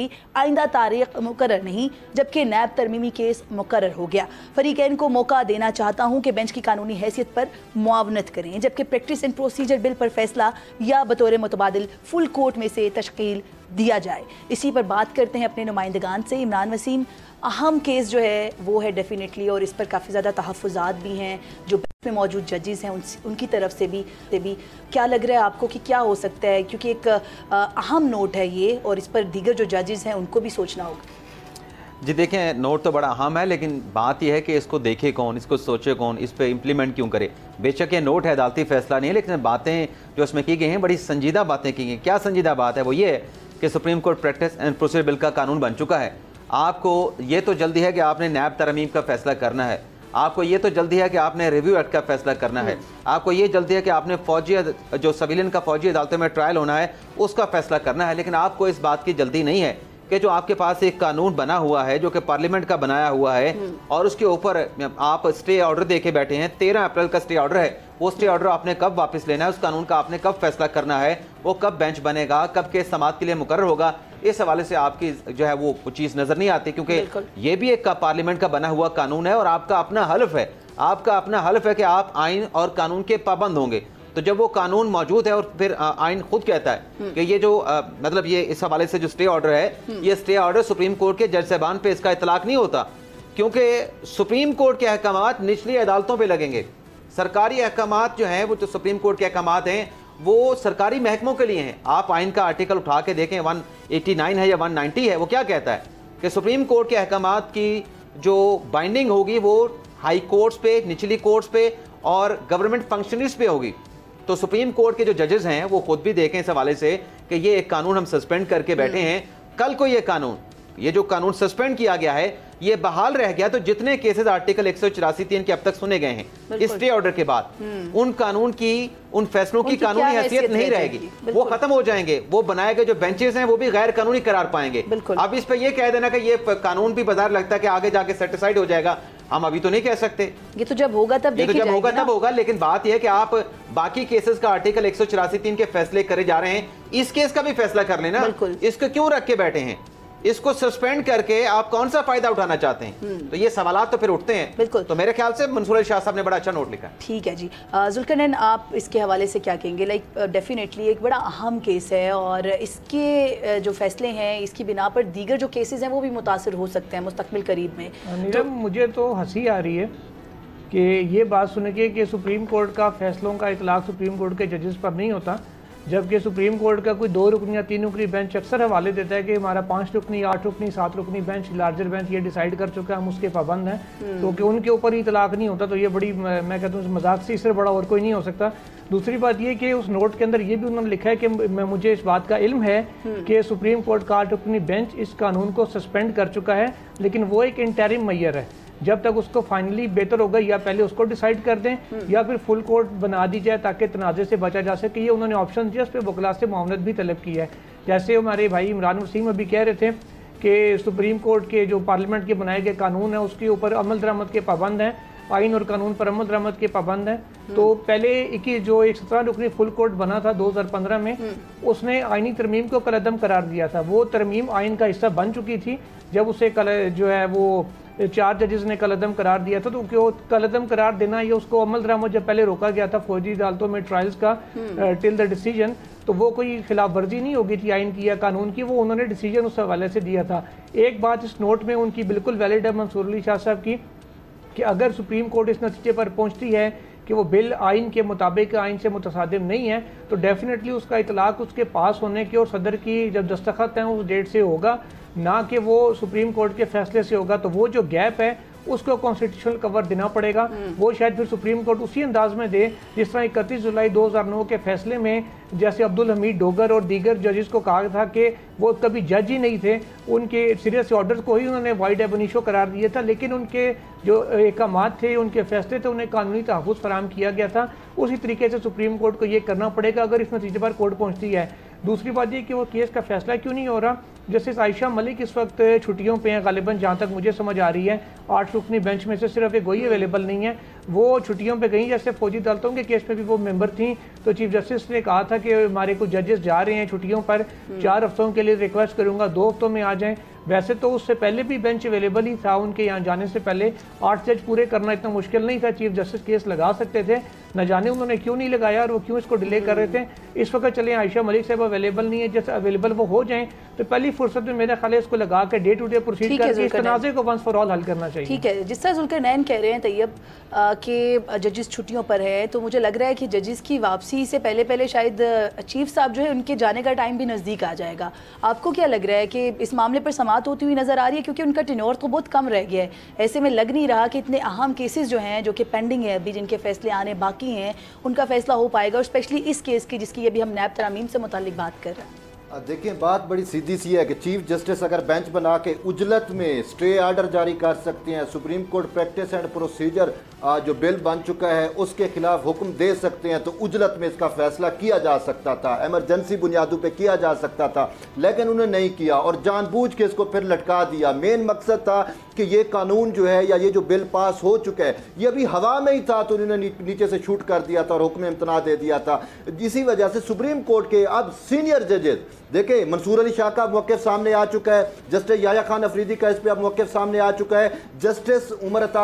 आइंदा तारीख मुकर्रर नहीं, जबकि नैब तरमीमी केस मुकर्रर हो गया। फरीकैन को मौका देना चाहता हूँ कि बेंच की कानूनी हैसियत पर मुआवनत करें, जबकि प्रैक्टिस एंड प्रोसीजर बिल पर फैसला या बतौर मुतबादिल फुल कोर्ट में से तश्कील दिया जाए। इसी पर बात करते हैं अपने नुमाइंदगान से। इमरान वसीम, अहम केस जो है वो है डेफिनेटली, और इस पर काफ़ी ज़्यादा तहफ़्फ़ुज़ात भी हैं जो बेंच में मौजूद जजेस हैं उनकी तरफ से भी क्या लग रहा है आपको कि क्या हो सकता है, क्योंकि एक अहम नोट है ये और इस पर दीगर जो जजेस हैं उनको भी सोचना होगा।
जी देखें, नोट तो बड़ा अहम है, लेकिन बात यह है कि इसको देखे कौन, इसको सोचे कौन, इस पर इम्प्लीमेंट क्यों करे। बेशक ये नोट है, अदालती फैसला नहीं है, लेकिन बातें जो इसमें की गई हैं बड़ी संजीदा बातें की गई। क्या संजीदा बात है? वो ये है कि supreme court practice and procedure bill का कानून बन चुका है। आपको ये तो जल्दी है कि आपने नैब तरमीम का फैसला करना है, आपको ये तो जल्दी है कि आपने रिव्यू एक्ट का फैसला करना है, आपको ये जल्दी है कि आपने फौजी जो सिविलियन का फौजी अदालतों में ट्रायल होना है उसका फैसला करना है। लेकिन आपको इस बात की जल्दी नहीं है कि जो आपके पास एक कानून बना हुआ है जो कि पार्लियामेंट का बनाया हुआ है और उसके ऊपर आप स्टे ऑर्डर दे के बैठे हैं। 13 अप्रैल का स्टे ऑर्डर है, वो स्टे ऑर्डर आपने कब वापस लेना है, उस कानून का आपने कब फैसला करना है, वो कब बेंच बनेगा, कब केस समाअत के लिए मुकर्रर होगा, इस हवाले से आपकी जो है वो चीज़ नज़र नहीं आती, क्योंकि ये भी एक पार्लियामेंट का बना हुआ कानून है और आपका अपना हल्फ है, आपका अपना हल्फ है कि आप आइन और कानून के पाबंद होंगे। तो जब वो कानून मौजूद है और फिर आइन खुद कहता है कि ये जो मतलब ये इस हवाले से जो स्टे ऑर्डर है, ये स्टे ऑर्डर सुप्रीम कोर्ट के जज साहबान पे इसका इतलाक नहीं होता, क्योंकि सुप्रीम कोर्ट के अहकामात निचली अदालतों पे लगेंगे। सरकारी अहकामात जो हैं वो जो सुप्रीम कोर्ट के अहकामात हैं वो सरकारी महकमों के लिए हैं। आप आइन का आर्टिकल उठा के देखें, 189 है या 190 है, वो क्या कहता है कि सुप्रीम कोर्ट के अहकामात की जो बाइंडिंग होगी वो हाई कोर्ट्स पे, निचली कोर्ट्स पे और गवर्नमेंट फंक्शनरीज पे होगी। तो सुप्रीम कोर्ट के जो जजेस हैं वो खुद भी देखें इस हवाले से कि ये एक कानून हम सस्पेंड करके बैठे हैं, कल को ये जो कानून सस्पेंड किया गया है ये बहाल रह गया, तो जितने केसेस आर्टिकल 184(3) के अब तक सुने गए हैं इस स्टे ऑर्डर के बाद, उन कानून की, उन फैसलों की कानूनी हैसियत नहीं रहेगी, वो खत्म हो जाएंगे। वो बनाए गए जो बेंचेस हैं वो भी गैर कानूनी करार पाएंगे। अब इस पर यह कह देना कि ये कानून भी बाजार लगता है कि आगे जाके सेटिस्फाइड हो जाएगा, हम अभी तो नहीं कह सकते।
ये तो जब होगा तब
तब होगा। लेकिन बात यह है कि आप बाकी केसेस का आर्टिकल 184(3) के फैसले करे जा रहे हैं, इस केस का भी फैसला कर लेना। इसको क्यों रख के बैठे हैं? इसको सस्पेंड करके आप कौन सा फायदा उठाना चाहते हैं? तो ये सवालात तो फिर उठते हैं।
बिल्कुल।
तो मेरे ख्याल से मंसूर अली शाह साहब ने बड़ा अच्छा नोट लिखा है।
ठीक है जी। जुल्करनैन, आप इसके हवाले से क्या कहेंगे? डेफिनेटली एक बड़ा अहम केस है और इसके जो फैसले हैं इसकी बिना पर दीगर जो केसेस हैं वो भी मुतासर हो सकते हैं मुस्तकबिल करीब में।
तो मुझे तो हंसी आ रही है कि ये बात सुन के कि सुप्रीम कोर्ट का फैसलों का इतलाक सुप्रीम कोर्ट के जजेस पर नहीं होता, जबकि सुप्रीम कोर्ट का कोई 2 रुकनी या 3 रुकनी बेंच अक्सर हवाले देता है कि हमारा 5 रुकनी, 8 रुकनी, 7 रुकनी बेंच, लार्जर बेंच ये डिसाइड कर चुका है, हम उसके पाबंद हैं, तो कि उनके ऊपर ही इतलाक नहीं होता। तो ये बड़ी, मैं कहता हूँ मजाक से इससे बड़ा और कोई नहीं हो सकता। दूसरी बात ये कि उस नोट के अंदर ये भी उन्होंने लिखा है कि मुझे इस बात का इल्म है कि सुप्रीम कोर्ट का 8 रुकनी बेंच इस कानून को सस्पेंड कर चुका है, लेकिन वो एक इंटरिम मेजर है, जब तक उसको फाइनली बेहतर होगा या पहले उसको डिसाइड कर दें या फिर फुल कोर्ट बना दी जाए ताकि तनाज़े से बचा जा सके। ये उन्होंने ऑप्शन दिया, उस पर वकला से मुआवनत भी तलब की है। जैसे हमारे भाई इमरान वसीम अभी कह रहे थे कि सुप्रीम कोर्ट के जो पार्लियामेंट के बनाए गए कानून है उसके ऊपर अमल दरामद के पाबंद हैं, आइन और कानून पर अमल दरामद के पाबंद हैं। तो पहले जो एक 17 रुकनी फुल कोर्ट बना था 2015 में, उसने आइनी तरमीम को कलअदम करार दिया था। वो तरमीम आइन का हिस्सा बन चुकी थी जब उसे जो है वो 4 जजेस ने कलअदम करार दिया था। तो क्यों कलअदम करार देना, ये उसको अमल दरामद जब पहले रोका गया था फौजी अदालतों में ट्रायल्स का टिल द डिसीजन, तो वो कोई खिलाफ वर्जी नहीं होगी थी आइन की या कानून की, वो उन्होंने डिसीजन उस हवाले से दिया था। एक बात इस नोट में उनकी बिल्कुल वैलिड है मंसूर अली शाह साहब की कि अगर सुप्रीम कोर्ट इस नतीजे पर पहुंचती है कि वो बिल आइन के मुताबिक आइन से मुतसादिम नहीं है, तो डेफिनेटली उसका इतलाक उसके पास होने के और सदर की जब दस्तखत हैं उस डेट से होगा, ना कि वो सुप्रीम कोर्ट के फैसले से होगा। तो वो जो गैप है उसको कॉन्स्टिट्यूशनल कवर देना पड़ेगा। वो शायद फिर सुप्रीम कोर्ट उसी अंदाज में दे जिस तरह 31 जुलाई 2009 के फैसले में जैसे अब्दुल हमीद डोगर और दीगर जजेस को कहा था कि वो कभी जज ही नहीं थे, उनके सीरियस ऑर्डर्स को ही उन्होंने वाइड एब इनिशो करार दिया था, लेकिन उनके जो अहकामात थे, उनके फैसले थे, उन्हें कानूनी तहफ़्फ़ुज़ फराहम किया गया था। उसी तरीके से सुप्रीम कोर्ट को ये करना पड़ेगा अगर इस नतीजे पर कोर्ट पहुँचती है। दूसरी बात ये कि वो केस का फैसला क्यों नहीं हो रहा, जस्टिस आयशा मलिक इस वक्त छुट्टियों पे हैं गालिबन, जहाँ तक मुझे समझ आ रही है। 8 रुकनी बेंच में से सिर्फ एक वही अवेलेबल नहीं है, वो छुट्टियों पे गई। जैसे फौजी अदालतों के केस में भी वो मेंबर थी, तो चीफ जस्टिस ने कहा था कि हमारे कुछ जजेस जा रहे हैं छुट्टियों पर, 4 हफ्तों के लिए रिक्वेस्ट करूँगा 2 हफ्तों में आ जाएँ। वैसे तो उससे पहले भी बेंच अवेलेबल ही था, उनके यहाँ जाने से पहले 8 जज पूरे करना इतना मुश्किल नहीं था, चीफ जस्टिस केस लगा सकते थे। न जाने उन्होंने क्यों नहीं लगाया और वो क्यों इसको डिले कर रहे थे। इस वक्त चले आयशा मलिक साहब अवेलेबल नहीं है, जैसे अवेलेबल वो हो जाएं तो पहली फुर्सत में मेरा ख्याल है इसको लगा के डे टू डे प्रोसीड करके इस तनाज़े को वंस फॉर ऑल हल करना चाहिए।
ठीक है, जिस तरह जुल्करनैन कह रहे हैं तैयब कि जजेस छुट्टियों पर है, तो मुझे लग रहा है कि जजेस की वापसी से पहले पहले शायद चीफ साहब जो है उनके जाने का टाइम भी नज़दीक आ जाएगा। आपको क्या लग रहा है कि इस मामले पर समाअत होती हुई नज़र आ रही है, क्योंकि उनका टेन्योर तो बहुत कम रह गया है। ऐसे में लग नहीं रहा कि इतने अहम केसेस जो हैं जो कि पेंडिंग है अभी, जिनके फैसले आने बाकी हैं, उनका फैसला हो पाएगा, और स्पेशली इस केस की जिसकी अभी हम नैब तरामीम से मुतालिक बात कर रहे हैं।
देखिए, बात बड़ी सीधी सी है कि चीफ जस्टिस अगर बेंच बना के उजलत में स्टे ऑर्डर जारी कर सकते हैं, supreme court practice and procedure जो बिल बन चुका है उसके खिलाफ हुक्म दे सकते हैं, तो उजलत में इसका फैसला किया जा सकता था, एमरजेंसी बुनियादों पे किया जा सकता था, लेकिन उन्होंने नहीं किया और जानबूझ के इसको फिर लटका दिया। मेन मकसद था कि ये कानून जो है या ये जो बिल पास हो चुका है ये अभी हवा में ही था, तो उन्होंने नीचे से शूट कर दिया था और हुक्म इम्तना दे दिया था। इसी वजह से सुप्रीम कोर्ट के अब सीनियर जजेस, देखिए मंसूर अली शाह का मौक़िफ़ सामने आ चुका है, जस्टिस याह्या खान अफरीदी का इस पर अब मौक़िफ़ सामने आ चुका है, जस्टिस उमर अता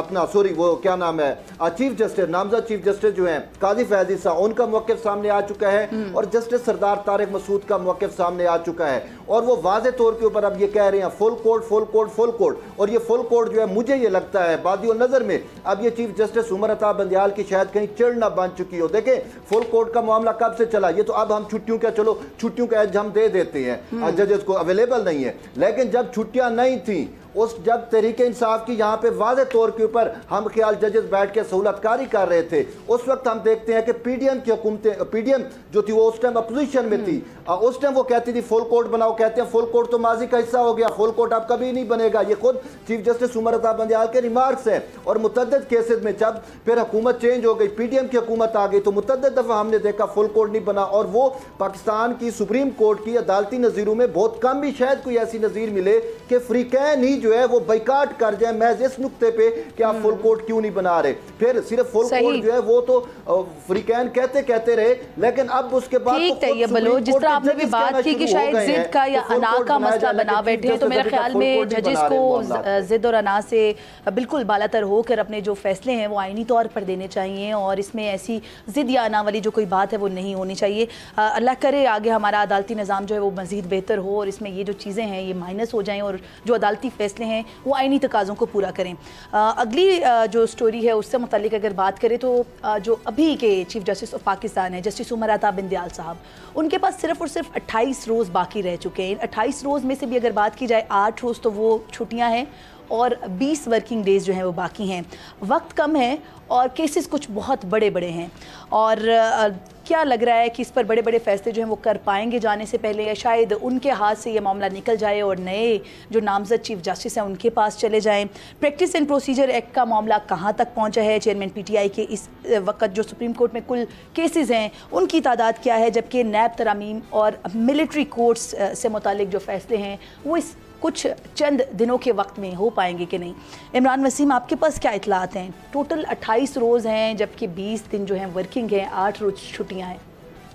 वो क्या नाम है, चीफ जस्टिस नामजद चीफ जस्टिस जो हैं काजी फैजी साहब, उनका मौक़िफ़ सामने आ चुका है, और जस्टिस सरदार तारिक मसूद का मौक़िफ़ सामने आ चुका है। और वो वाज़े तौर के ऊपर अब ये कह रहे हैं full court full court full court, और ये फुल कोर्ट जो है मुझे ये लगता है बादियो नज़र में अब ये चीफ जस्टिस उमर अता बंदियाल की शायद कहीं चिड़ ना बन चुकी हो। देखें, फुल कोर्ट का मामला कब से चला, ये तो अब हम छुट्टियों का, चलो छुट्टियों का एज हम दे देते हैं, जजेस को अवेलेबल नहीं है, लेकिन जब छुट्टियां नहीं थी उस जब तहरीक इंसाफ की यहाँ पे वाज़े तौर के ऊपर हम ख्याल जजेस बैठ के सहूलतकारी कर रहे थे, उस वक्त हम देखते हैं कि पीडीएम की हुकूमतें, पीडीएम जो थी वो उस टाइम अपोजिशन में थी, उस टाइम वो कहती थी फुल कोर्ट बनाओ, कहते हैं फुल कोर्ट तो माजी का हिस्सा हो गया, फुल कोर्ट अब कभी नहीं बनेगा। ये खुद चीफ जस्टिस उमर अता बंदियाल के रिमार्क्स हैं। और मुतअद्दिद केसेस में जब फिर हुकूमत चेंज हो गई, पीडीएम की हुकूमत आ गई, तो मुतअद्दिद दफ़ा हमने देखा फुल कोर्ट नहीं बना, और वो पाकिस्तान की सुप्रीम कोर्ट की अदालती नज़ीरों में बहुत कम भी शायद कोई ऐसी नज़ीर मिले कि फ्रीकैन ही जो है वो बाइकाट कर जाए महज इस नुक्ते पे कि आप फुल कोर्ट क्यों नहीं बना रहे। फिर सिर्फ फुल कोर्ट जो है वो तो फ्रीकैन कहते रहे, लेकिन अब उसके बाद
जिस तरह आपने भी बात की कि शायद जिद का या अना का मसला बना बैठे हैं, तो मेरे ख्याल में जजेस को जिद और अना से बिल्कुल बालातर होकर अपने जो फैसले हैं वो आईनी तौर पर देने चाहिए, और इसमें ऐसी जिद या अना वाली जो कोई बात है वो नहीं होनी चाहिए। अल्लाह करे आगे हमारा अदालती निज़ाम जो है वो मज़ीद बेहतर हो और इसमें ये जो चीज़ें हैं ये माइनस हो जाएँ और जो अदालती फैसले हैं वो आईनी तकाज़ों को पूरा करें। अगली जो स्टोरी है उससे मुतालिक अगर बात करें तो जो अभी के चीफ जस्टिस ऑफ पाकिस्तान है जस्टिस उमर अता बंदियाल साहब, उनके पास सिर्फ और सिर्फ 28 रोज़ बाकी रह चुके हैं। इन 28 रोज़ में से भी अगर बात की जाए 8 रोज़ तो वो छुट्टियां हैं और 20 वर्किंग डेज़ जो हैं वो बाकी हैं। वक्त कम है और केसेस कुछ बहुत बड़े बड़े हैं, और क्या लग रहा है कि इस पर बड़े बड़े फैसले जो हैं वो कर पाएंगे जाने से पहले, या शायद उनके हाथ से ये मामला निकल जाए और नए जो नामजद चीफ जस्टिस हैं उनके पास चले जाएं। प्रैक्टिस एंड प्रोसीजर एक्ट का मामला कहाँ तक पहुँचा है, चेयरमैन पीटीआई के इस वक्त जो सुप्रीम कोर्ट में कुल केसेस हैं उनकी तादाद क्या है, जबकि नैब तरामीम और मिलिट्री कोर्ट्स से मुतालिक जो फैसले हैं वो इस कुछ चंद दिनों के वक्त में हो पाएंगे कि नहीं। इमरान वसीम, आपके पास क्या इतलात हैं? टोटल 28 रोज़ हैं जबकि 20 दिन जो हैं वर्किंग हैं, 8 रोज़ छुट्टियां हैं।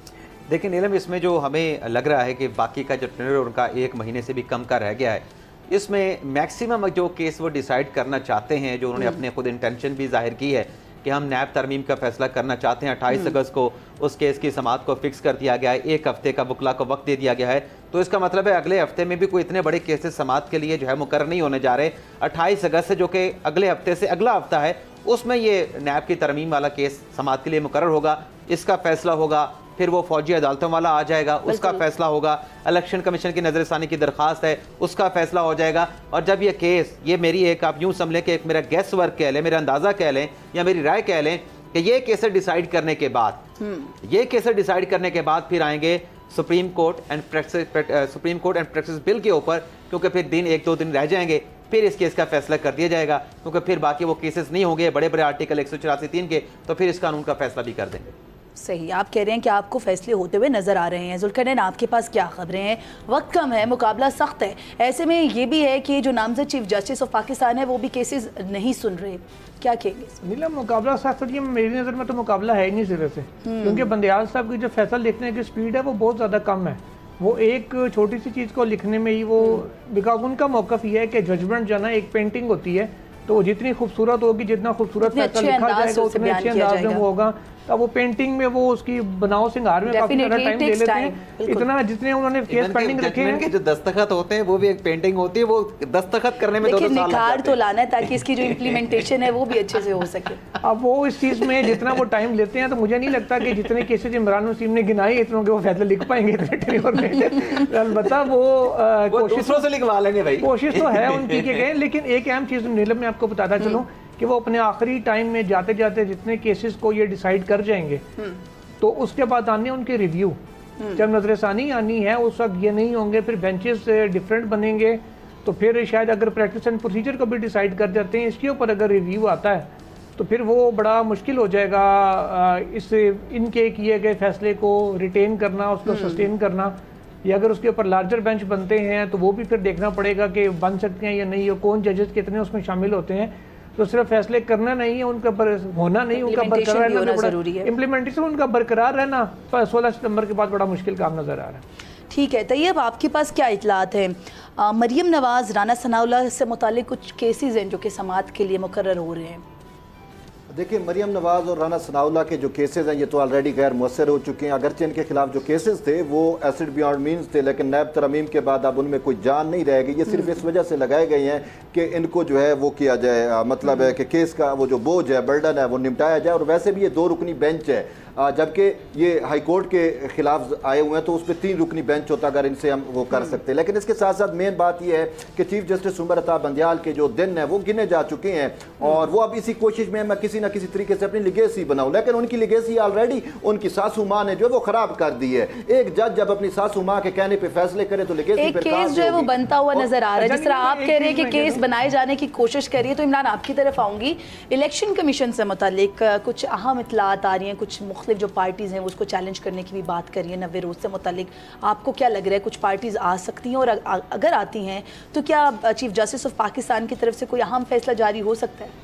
देखिए नीलम, इसमें जो हमें लग रहा है कि बाकी का जो टेन्योर उनका 1 महीने से भी कम का रह गया है, इसमें मैक्सिमम जो केस वो डिसाइड करना चाहते हैं, जो उन्होंने अपने खुद इंटेंशन भी जाहिर की है कि हम नैब तरमीम का फैसला करना चाहते हैं, 28 अगस्त को उस केस की समाअत को फिक्स कर दिया गया है, 1 हफ्ते का वकला को वक्त दे दिया गया है, तो इसका मतलब है अगले हफ्ते में भी कोई इतने बड़े केसेस समाअत के लिए जो है मुकर्रर नहीं होने जा रहे। 28 अगस्त से जो कि अगले हफ्ते से अगला हफ्ता है उसमें ये नैब की तरमीम वाला केस समाअत के लिए मुकर्रर होगा, इसका फैसला होगा, फिर वो फौजी अदालतों वाला आ जाएगा, उसका फैसला होगा, इलेक्शन कमीशन की नजरसानी की दरखास्त है उसका फैसला हो जाएगा। और जब ये केस, ये मेरी एक आप यूं समझ लें कि एक मेरा गेस वर्क कह लें, मेरा अंदाज़ा कह लें या मेरी राय कह लें कि ये केसेस डिसाइड करने के बाद फिर आएंगे supreme court and practice bill के ऊपर, क्योंकि फिर दिन 1-2 दिन रह जाएंगे, फिर इस केस का फैसला कर दिया जाएगा, क्योंकि फिर बाकी वो केसेस नहीं होंगे बड़े बड़े आर्टिकल 184(3) के, तो फिर इस कानून का फैसला भी कर देंगे।
सही, आप कह रहे हैं कि आपको फैसले होते हुए नजर आ रहे हैं। जुल्करनैन, आपके पास क्या खबरें हैं? वक्त कम है, मुकाबला सख्त है, ऐसे में ये भी है कि जो नामजद चीफ जस्टिस ऑफ पाकिस्तान है वो भी केसेस नहीं सुन रहे, क्या कहेंगे?
नीलम, मुकाबला सख्त है, मेरी नज़र में तो मुकाबला है ही नहीं सिरे से, क्योंकि बंदियाल साहब की जो फैसला लिखने की स्पीड है वो बहुत ज़्यादा कम है। वो एक छोटी सी चीज़ को लिखने में ही वो, बिकॉज उनका मौक़िफ़ ये है कि जजमेंट जो है ना एक पेंटिंग होती है, तो वो जितनी खूबसूरत होगी, जितना खूबसूरत फैसला लिखा जाएगा उतने अच्छे अंदाज में होगा। तो वो पेंटिंग में वो उसकी बनाओ सिंगार में काफी सारा टाइम ले लेते हैं। इतना जितने उन्होंने केस पेंडिंग रखे हैं,
जो दस्तखत होते हैं वो भी एक पेंटिंग होती है, वो दस्तखत करने में 2 साल लगते हैं।
निखार तो लाना है ताकि इसकी जो इम्प्लीमेंटेशन है वो भी अच्छे से हो सके।
अब वो इस चीज में जितना वो टाइम लेते हैं, तो मुझे नहीं लगता कि जितने केसेज इमरान वसीम ने गिनाए इतनों के वो फैसले लिख पाएंगे इतने टेन्योर में। अलबत्ता वो
कोशिशों से लिखवा लेंगे भाई,
कोशिश तो है उनकी के गए। लेकिन एक अहम चीज नीलम में आपको बताता चलूं कि वो अपने आखिरी टाइम में जाते जाते जितने केसेस को ये डिसाइड कर जाएंगे, तो उसके बाद आने उनके रिव्यू, जब नजरसानी आनी है उस वक्त ये नहीं होंगे, फिर बेंचेस डिफरेंट बनेंगे, तो फिर शायद अगर प्रैक्टिस एंड प्रोसीजर को भी डिसाइड कर जाते हैं, इसके ऊपर अगर रिव्यू आता है तो फिर वो बड़ा मुश्किल हो जाएगा इस इनके किए गए फैसले को रिटेन करना, उसको सस्टेन करना, या अगर उसके ऊपर लार्जर बेंच बनते हैं तो वो भी फिर देखना पड़ेगा कि बन सकते हैं या नहीं, और कौन जजेस कितने उसमें शामिल होते हैं। तो सिर्फ फैसले करना नहीं है, उनका होना नहीं, उनका बरकरार रहना जरूरी है। इम्प्लीमेंटेशन उनका बरकरार रहना 16 सितंबर के बाद बड़ा मुश्किल काम नजर आ रहा है।
ठीक है, तैयब, आपके पास क्या इतलात है? मरियम नवाज, राना सनाउल्लाह से मुतालिक कुछ केसेस हैं जो कि समाअत के लिए मुकर्रर हो रहे हैं।
देखिए, मरियम नवाज और राना सनाउल्लाह के जो केसेस हैं ये तो ऑलरेडी गैर मुअस्सर हो चुके हैं। अगरचे इनके खिलाफ जो केसेस थे वो एसिड बियॉन्ड मीन्स थे, लेकिन नैब तरमीम के बाद अब उनमें कोई जान नहीं रह गई। ये सिर्फ इस वजह से लगाए गए हैं कि इनको जो है वो किया जाए, मतलब है कि केस का वो जो बोझ है, बर्डन है, वो निपटाया जाए। और वैसे भी ये 2 रुकनी बेंच है, जबकि ये हाई कोर्ट के खिलाफ आए हुए हैं, तो उस पर 3 रुकनी बेंच होता अगर इनसे हम वो कर सकते हैं। लेकिन इसके साथ साथ मेन बात यह है कि चीफ जस्टिस उमर अता बंदियाल के जो दिन है वो गिने जा चुके हैं, और वो अब इसी कोशिश में मैं किसी ना किसी तरीके से अपनी लिगेसी बनाऊं। लेकिन उनकी लिगेसी ऑलरेडी उनकी सासू माँ ने जो वो खराब कर दी है। एक जज जब अपनी सासू माँ के कहने पर फैसले करे तो लिगेसी
एक केस जो है वो बनता हुआ नजर आ रहा है। जिस तरह आप कह रहे हैं कि केस बनाए जाने की कोशिश कर रही है, तो इमरान आपकी तरफ आऊंगी। इलेक्शन कमीशन से मुतालिक कुछ अहम इतलात आ रही हैं, कुछ मुख्तलिफ जो पार्टीज हैं उसको चैलेंज करने की भी बात करिए। 90 रोज से मुतालिक आपको क्या लग रहा है, कुछ पार्टीज आ सकती हैं, और अगर आती हैं तो क्या चीफ जस्टिस ऑफ पाकिस्तान की तरफ से कोई अहम फैसला जारी हो सकता है?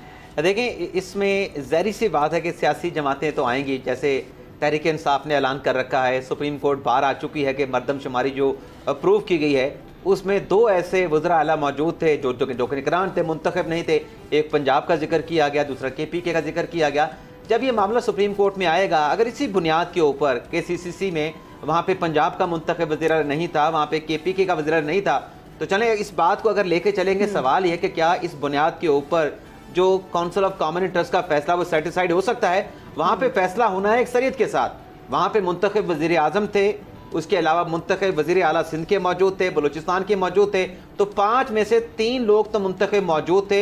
देखें, इसमें ज़ाहिर सी बात है कि सियासी जमातें तो आएंगी। जैसे तहरीक इंसाफ ने ऐलान कर रखा है, सुप्रीम कोर्ट बाहर आ चुकी है कि मरदमशुमारी जो अप्रूव की गई है उसमें 2 ऐसे वज़रा आला मौजूद थे जो निगरान थे, मुंतखब नहीं थे। एक पंजाब का जिक्र किया गया, दूसरा KPK का जिक्र किया गया। जब ये मामला सुप्रीम कोर्ट में आएगा, अगर इसी बुनियाद के ऊपर के CCC में वहाँ पे पंजाब का मुंतखब वज़ीर नहीं था, वहाँ पे KPK का वज़ीर नहीं था, तो चलें इस बात को अगर लेके चलेंगे, सवाल ये कि क्या इस बुनियाद के ऊपर जो काउंसिल ऑफ कॉमन इंटरेस्ट का फैसला वो सेटिस्फाइड हो सकता है? वहाँ पे फैसला होना है अक्सरियत के साथ। वहाँ पे मुंतखब वज़ीर आज़म थे, उसके अलावा मुंतखब वज़ीर आला सिंध के मौजूद थे, बलूचिस्तान के मौजूद थे, तो 5 में से 3 लोग तो मुंतखब मौजूद थे।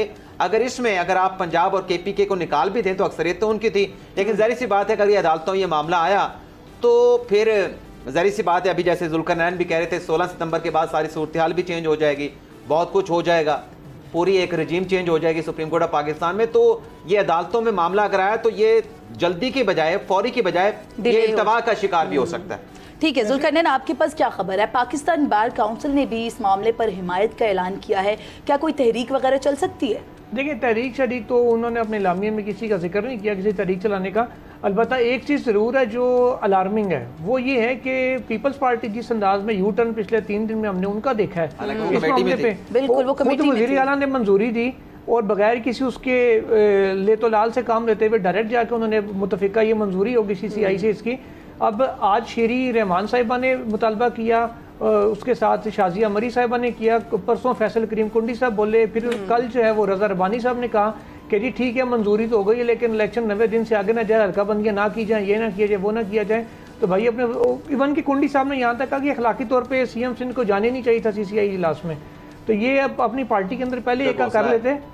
अगर आप पंजाब और KPK को निकाल भी दें तो अक्सरियत तो उनकी थी। लेकिन ज़ाहिर सी बात है अगर ये अदालतों में ये मामला आया तो फिर ज़ाहिर सी बात है, अभी जैसे जुल्करनैन भी कह रहे थे 16 सितंबर के बाद सारी सूरत हाल भी चेंज हो जाएगी, बहुत कुछ हो जाएगा, पूरी एक रजीम चेंज हो जाएगी सुप्रीम कोर्ट ऑफ पाकिस्तान में। तो ये अदालतों में मामला अगर आया तो ये जल्दी के बजाय, फौरी के बजाय ये इल्तवा का शिकार भी हो सकता है।
ठीक है, जुल्करनैन, आपके पास क्या खबर है? पाकिस्तान बार काउंसिल ने भी इस मामले पर हिमायत का ऐलान किया है, क्या कोई तहरीक वगैरह चल सकती है?
देखिए, तहरीक शरीक तो उन्होंने अपने लामिया में किसी का जिक्र नहीं किया, किसी तहरीक चलाने का। अलबत्ता एक चीज़ ज़रूर है जो अलार्मिंग है, वो ये है कि पीपल्स पार्टी जिस अंदाज में यू टर्न पिछले 3 दिन में हमने उनका देखा है, इस मामले पे
बिल्कुल वो कमेटी
वज़ीर आला ने मंजूरी दी और बगैर किसी उसके ले तो लाल से काम लेते हुए डायरेक्ट जाके उन्होंने मुतफिका ये मंजूरी होगी CCI से इसकी। अब आज शेरी रहमान साहिबा ने मुतालबा किया, उसके साथ शाजिया मरी साहिबा ने किया, परसों फैसल करीम कुंडी साहब बोले, फिर कल जो है वो रजा रबानी साहब ने कहा कि जी ठीक है मंजूरी तो हो गई है, लेकिन इलेक्शन 90 दिन से आगे ना जाए, हल्का बंदियाँ ना की जाए, ये ना किया जाए, वो ना किया जाए। तो भाई अपने इवन की कुंडी साहब ने यहाँ तक कहा कि अखलाकी तौर पर CM सिंध को जाने नहीं चाहिए था CCI इजलास में। तो ये अब अपनी पार्टी के अंदर पहले एका कर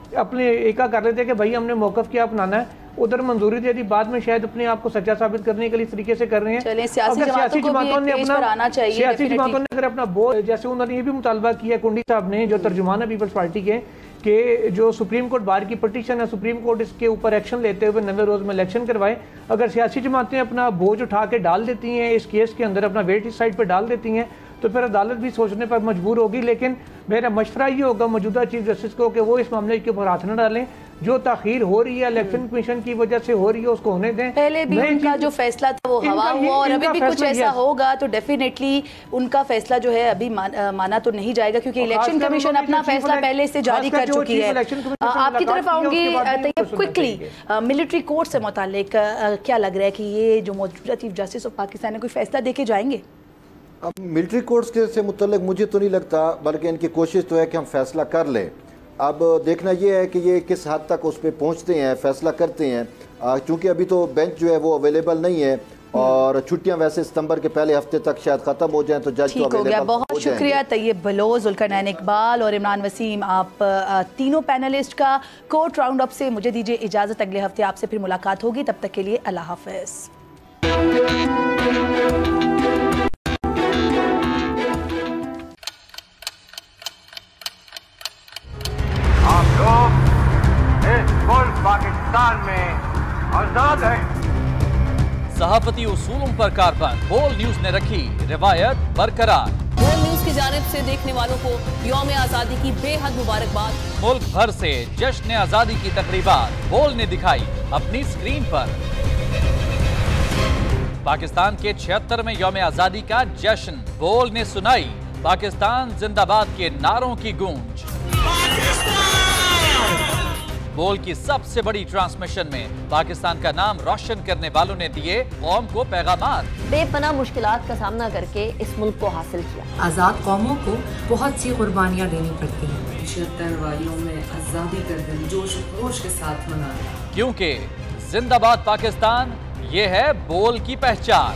लेते कि भाई हमने मौक़िफ़ क्या अपनाना है, उधर मंजूरी दे दी, बाद में शायद अपने आप को सच्चा साबित करने के लिए इस तरीके से कर रहे हैं।
सियासी जमातों ने
अगर अपना बोझ, जैसे उन्होंने ये भी मुतालबा किया कुंडी साहब ने, जो तर्जुमान है पीपल्स पार्टी के, कि जो सुप्रीम कोर्ट बार की पटिशन है, सुप्रीम कोर्ट इसके ऊपर एक्शन लेते हुए 90 रोज़ में इलेक्शन करवाए। अगर सियासी जमातें अपना बोझ उठा के डाल देती हैं इस केस के अंदर, अपना वेट इस साइड पर डाल देती हैं, तो फिर अदालत भी सोचने पर मजबूर होगी। लेकिन मेरा मशवरा ये होगा मौजूदा चीफ जस्टिस को कि वो इस मामले के ऊपर हाथ न डालें। जो ताखीर हो रही है इलेक्शन कमीशन की वजह से हो रही है उसको होने दें।
पहले भी उनका जो फैसला था वो हवा हुआ और अभी भी कुछ ऐसा होगा तो डेफिनेटली उनका फैसला जो है अभी माना तो नहीं जाएगा, क्योंकि इलेक्शन कमीशन अपना फैसला पहले से जारी कर चुकी है। आपकी तरफ आऊंगी तैयब, क्विकली मिलिट्री कोर्ट से मुतालिक क्या लग रहा है कि ये जो मौजूदा चीफ जस्टिस ऑफ पाकिस्तान है कोई फैसला देके जाएंगे?
अब मिलिट्री कोर्ट्स के से मुतल्लिक मुझे तो नहीं लगता, बल्कि इनकी कोशिश तो है कि हम फैसला कर लें। अब देखना ये है कि ये किस हद तक उस पर पहुँचते हैं, फैसला करते हैं, क्योंकि अभी तो बेंच जो है वो अवेलेबल नहीं है और छुट्टियां वैसे सितंबर के पहले हफ्ते तक शायद खत्म हो जाएं तो जज तो
हो गया। बहुत शुक्रिया तैयब बलोच, जुल्करनैन इकबाल और इमरान वसीम, आप तीनों पैनलिस्ट का कोर्ट राउंड अप से मुझे दीजिए इजाज़त। अगले हफ्ते आपसे फिर मुलाकात होगी, तब तक के लिए अल्लाह हाफ़िज़।
पाकिस्तान में आजाद है।
सहाफती उसूलों पर कारबंद, बोल न्यूज ने रखी रिवायत बरकरार।
बोल न्यूज की जानिब से देखने वालों को यौम आजादी की बेहद मुबारकबाद।
मुल्क भर से जश्न आजादी की तकरीबात बोल ने दिखाई अपनी स्क्रीन पर। पाकिस्तान के 76वें यौम आजादी का जश्न, बोल ने सुनाई पाकिस्तान जिंदाबाद के नारों की गूंज। बोल की सबसे बड़ी ट्रांसमिशन में पाकिस्तान का नाम रोशन करने वालों ने दिए कौम को पैगामात।
बेपनाह मुश्किलात का सामना करके इस मुल्क को हासिल किया।
आज़ाद कौमों को बहुत सी कुर्बानियाँ देनी पड़ती हैं।
76 वारियों में आज़ादी का दिन जोश खरोश के साथ मनाया,
क्योंकि जिंदाबाद पाकिस्तान ये है बोल की पहचान।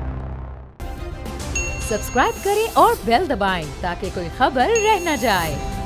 सब्सक्राइब करें और बेल दबाएं ताकि कोई खबर रह न जाए।